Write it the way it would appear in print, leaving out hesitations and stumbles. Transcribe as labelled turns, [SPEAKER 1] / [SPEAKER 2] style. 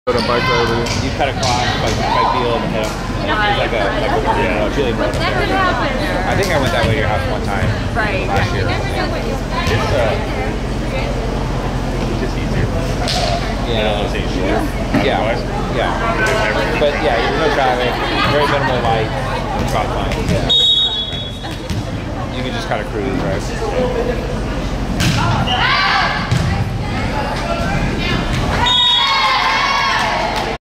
[SPEAKER 1] Put a bike over there.
[SPEAKER 2] You cut across by field and hit him. It's like a cheerleading road.
[SPEAKER 3] That could happen.
[SPEAKER 2] I think I went that way to your house one time.
[SPEAKER 3] Right.
[SPEAKER 2] Last year.
[SPEAKER 4] It's just easier.
[SPEAKER 2] Yeah.
[SPEAKER 4] Yeah.
[SPEAKER 2] Yeah. But yeah, there's no traffic, very minimal lights. It's about fine. Yeah. You can just kind of cruise, right?